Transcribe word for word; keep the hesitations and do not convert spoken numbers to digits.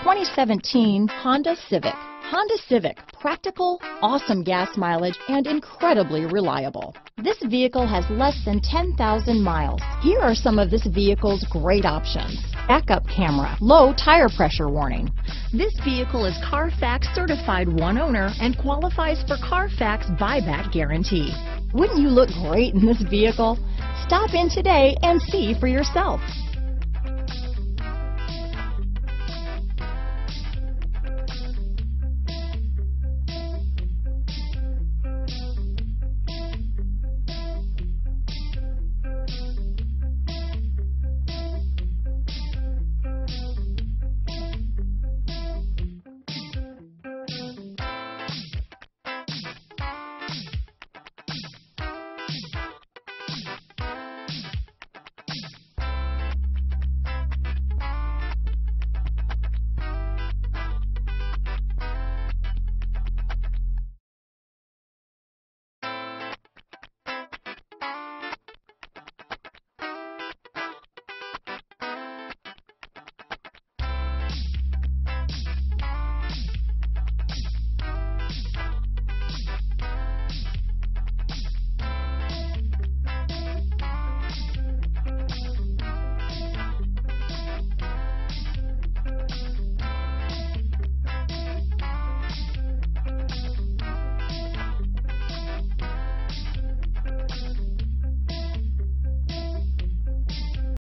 twenty seventeen Honda Civic. Honda Civic, practical, awesome gas mileage, and incredibly reliable. This vehicle has less than ten thousand miles. Here are some of this vehicle's great options. Backup camera, low tire pressure warning. This vehicle is Carfax certified one owner and qualifies for Carfax buyback guarantee. Wouldn't you look great in this vehicle? Stop in today and see for yourself.